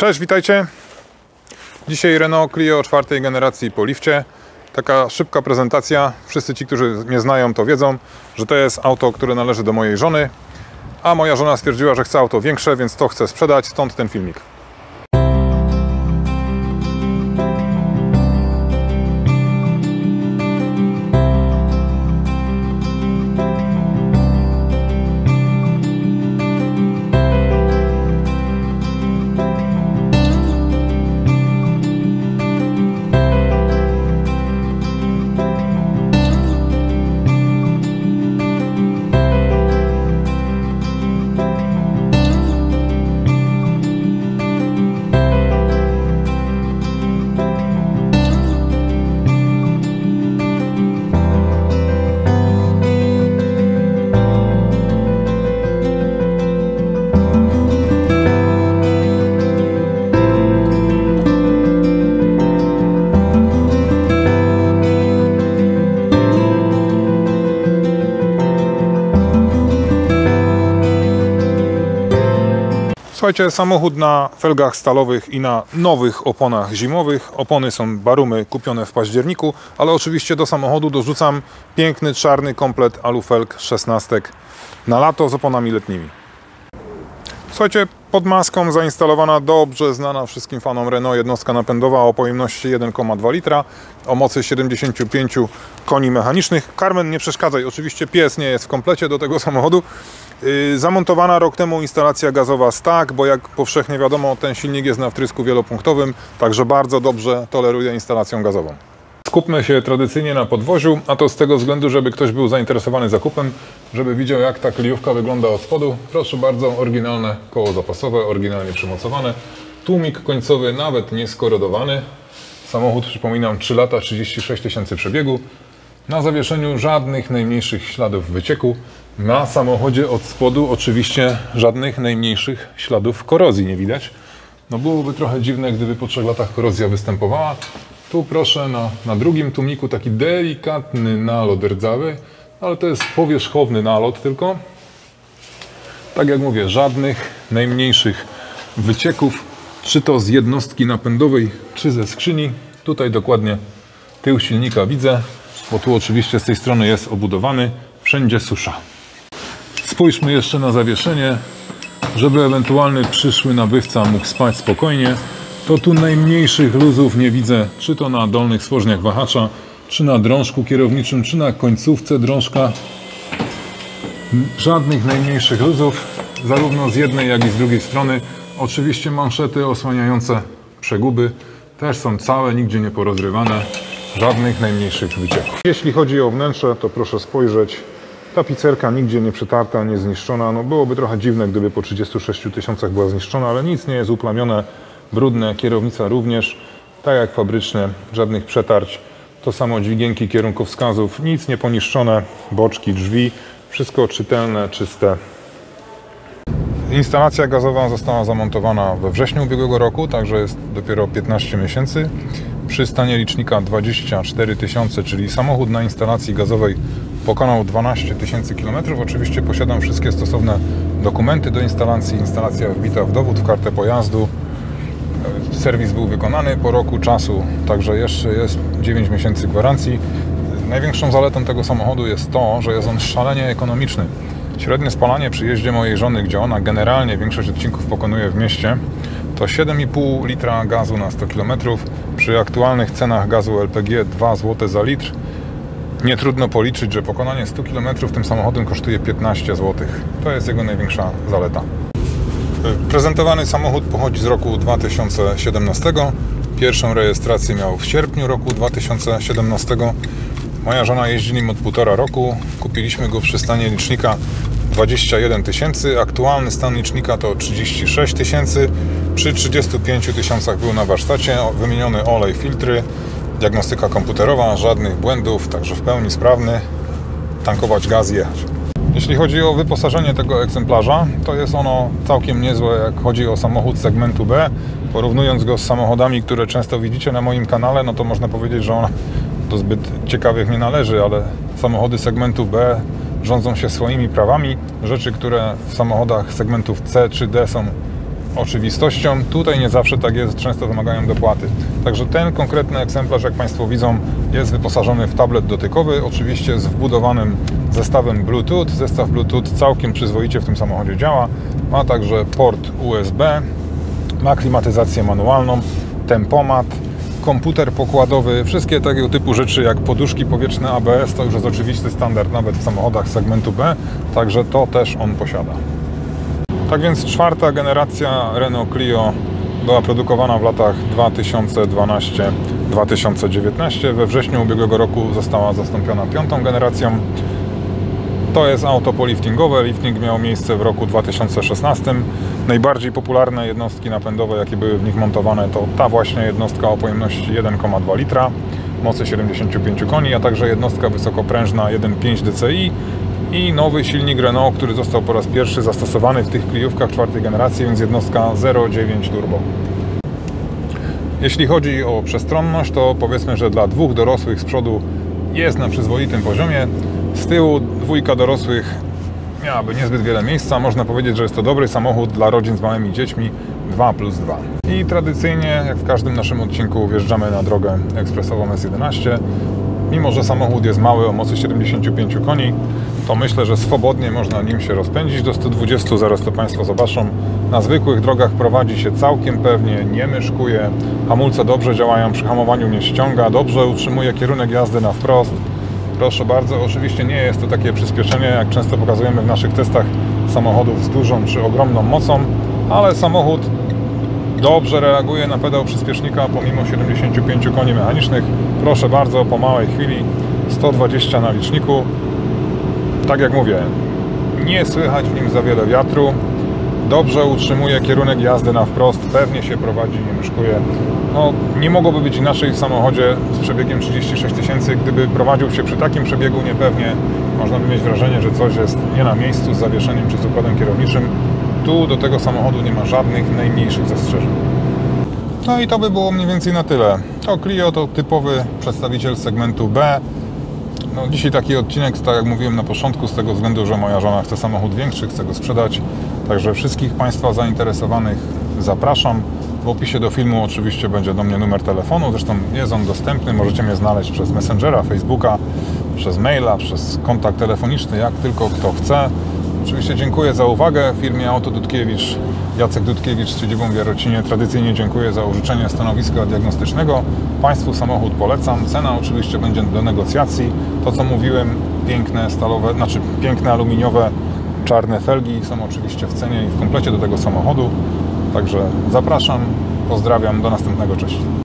Cześć, witajcie. Dzisiaj Renault Clio 4. generacji po lifcie. Taka szybka prezentacja. Wszyscy ci, którzy mnie znają, to wiedzą, że to jest auto, które należy do mojej żony. A moja żona stwierdziła, że chce auto większe, więc to chce sprzedać, stąd ten filmik. Słuchajcie, samochód na felgach stalowych i na nowych oponach zimowych. Opony są Barumy kupione w październiku, ale oczywiście do samochodu dorzucam piękny czarny komplet alufelg 16 na lato z oponami letnimi. Słuchajcie, pod maską zainstalowana dobrze znana wszystkim fanom Renault jednostka napędowa o pojemności 1,2 litra, o mocy 75 koni mechanicznych. Carmen, nie przeszkadzaj, oczywiście pies nie jest w komplecie do tego samochodu. Zamontowana rok temu instalacja gazowa Stag, bo jak powszechnie wiadomo, ten silnik jest na wtrysku wielopunktowym, także bardzo dobrze toleruje instalację gazową. Skupmy się tradycyjnie na podwoziu, a to z tego względu, żeby ktoś był zainteresowany zakupem, żeby widział, jak ta kliówka wygląda od spodu. Proszę bardzo, oryginalne koło zapasowe, oryginalnie przymocowane, tłumik końcowy nawet nie skorodowany. Samochód, przypominam, 3 lata, 36 tysięcy przebiegu. Na zawieszeniu żadnych najmniejszych śladów wycieku. Na samochodzie od spodu oczywiście żadnych najmniejszych śladów korozji nie widać. No byłoby trochę dziwne, gdyby po 3 latach korozja występowała. Tu proszę na drugim tłumiku taki delikatny nalot rdzawy, ale to jest powierzchowny nalot tylko. Tak jak mówię, żadnych najmniejszych wycieków, czy to z jednostki napędowej, czy ze skrzyni. Tutaj dokładnie tył silnika widzę, bo tu oczywiście z tej strony jest obudowany, wszędzie susza. Spójrzmy jeszcze na zawieszenie, żeby ewentualny przyszły nabywca mógł spać spokojnie. To tu najmniejszych luzów nie widzę, czy to na dolnych stworzeniach wahacza, czy na drążku kierowniczym, czy na końcówce drążka. Żadnych najmniejszych luzów, zarówno z jednej, jak i z drugiej strony. Oczywiście manszety osłaniające przeguby też są całe, nigdzie nie porozrywane. Żadnych najmniejszych wycieków. Jeśli chodzi o wnętrze, to proszę spojrzeć. Tapicerka nigdzie nie przetarta, nie zniszczona. No byłoby trochę dziwne, gdyby po 36 tysiącach była zniszczona, ale nic nie jest uplamione, brudne. Kierownica również, tak jak fabrycznie, żadnych przetarć. To samo dźwigienki kierunkowskazów, nic nie poniszczone. Boczki, drzwi, wszystko czytelne, czyste. Instalacja gazowa została zamontowana we wrześniu ubiegłego roku, także jest dopiero 15 miesięcy. Przy stanie licznika 24 tysiące, czyli samochód na instalacji gazowej pokonał 12 tysięcy kilometrów. Oczywiście posiadam wszystkie stosowne dokumenty do instalacji. Instalacja wbita w dowód, w kartę pojazdu. Serwis był wykonany po roku czasu, także jeszcze jest 9 miesięcy gwarancji. Największą zaletą tego samochodu jest to, że jest on szalenie ekonomiczny. Średnie spalanie przy jeździe mojej żony, gdzie ona generalnie większość odcinków pokonuje w mieście, to 7,5 litra gazu na 100 km. Przy aktualnych cenach gazu LPG 2 zł za litr. Nie trudno policzyć, że pokonanie 100 km tym samochodem kosztuje 15 zł. To jest jego największa zaleta. Prezentowany samochód pochodzi z roku 2017. Pierwszą rejestrację miał w sierpniu roku 2017. Moja żona jeździ nim od 1,5 roku. Kupiliśmy go przy stanie licznika 21 tysięcy. Aktualny stan licznika to 36 tysięcy. Przy 35 tysiącach był na warsztacie. Wymieniony olej, filtry, diagnostyka komputerowa, żadnych błędów, także w pełni sprawny. Tankować gaz i jechać. Jeśli chodzi o wyposażenie tego egzemplarza, to jest ono całkiem niezłe, jak chodzi o samochód segmentu B. Porównując go z samochodami, które często widzicie na moim kanale, no to można powiedzieć, że on do zbyt ciekawych nie należy, ale samochody segmentu B rządzą się swoimi prawami. Rzeczy, które w samochodach segmentów C czy D są oczywistością. Tutaj nie zawsze tak jest, często wymagają dopłaty. Także ten konkretny egzemplarz, jak Państwo widzą, jest wyposażony w tablet dotykowy, oczywiście z wbudowanym zestawem Bluetooth. Zestaw Bluetooth całkiem przyzwoicie w tym samochodzie działa. Ma także port USB, ma klimatyzację manualną, tempomat, komputer pokładowy, wszystkie tego typu rzeczy jak poduszki powietrzne ABS to już jest oczywisty standard nawet w samochodach segmentu B, także to też on posiada. Tak więc czwarta generacja Renault Clio była produkowana w latach 2012-2019. We wrześniu ubiegłego roku została zastąpiona piątą generacją. To jest auto poliftingowe. Lifting miał miejsce w roku 2016. Najbardziej popularne jednostki napędowe, jakie były w nich montowane, to ta właśnie jednostka o pojemności 1,2 litra, mocy 75 koni, a także jednostka wysokoprężna 1.5 DCI i nowy silnik Renault, który został po raz pierwszy zastosowany w tych Cliówkach czwartej generacji, więc jednostka 0.9 turbo. Jeśli chodzi o przestronność, to powiedzmy, że dla dwóch dorosłych z przodu jest na przyzwoitym poziomie. Z tyłu dwójka dorosłych miałaby niezbyt wiele miejsca. Można powiedzieć, że jest to dobry samochód dla rodzin z małymi dziećmi 2+2. I tradycyjnie, jak w każdym naszym odcinku, wjeżdżamy na drogę ekspresową S11. Mimo że samochód jest mały, o mocy 75 koni, to myślę, że swobodnie można nim się rozpędzić do 120, zaraz to Państwo zobaczą. Na zwykłych drogach prowadzi się całkiem pewnie, nie myszkuje, hamulce dobrze działają, przy hamowaniu nie ściąga, dobrze utrzymuje kierunek jazdy na wprost. Proszę bardzo, oczywiście nie jest to takie przyspieszenie, jak często pokazujemy w naszych testach samochodów z dużą czy ogromną mocą, ale samochód dobrze reaguje na pedał przyspiesznika pomimo 75 koni mechanicznych. Proszę bardzo, po małej chwili 120 na liczniku. Tak jak mówię, nie słychać w nim za wiele wiatru. Dobrze utrzymuje kierunek jazdy na wprost, pewnie się prowadzi, nie myszkuje. No, nie mogłoby być inaczej w samochodzie z przebiegiem 36 000. Gdyby prowadził się przy takim przebiegu niepewnie, można by mieć wrażenie, że coś jest nie na miejscu z zawieszeniem czy z układem kierowniczym. Tu do tego samochodu nie ma żadnych najmniejszych zastrzeżeń. No i to by było mniej więcej na tyle. To Clio to typowy przedstawiciel segmentu B. No, dzisiaj taki odcinek, tak jak mówiłem na początku, z tego względu, że moja żona chce samochód większy, chce go sprzedać. Także wszystkich Państwa zainteresowanych zapraszam. W opisie do filmu oczywiście będzie do mnie numer telefonu, zresztą jest on dostępny. Możecie mnie znaleźć przez Messengera, Facebooka, przez maila, przez kontakt telefoniczny, jak tylko kto chce. Oczywiście dziękuję za uwagę. Firmie Auto Dudkiewicz, Jacek Dudkiewicz z siedzibą w Jarocinie. Tradycyjnie dziękuję za użyczenie stanowiska diagnostycznego. Państwu samochód polecam. Cena oczywiście będzie do negocjacji. To co mówiłem, piękne stalowe, piękne aluminiowe, czarne felgi są oczywiście w cenie i w komplecie do tego samochodu. Także zapraszam, pozdrawiam, do następnego, cześć.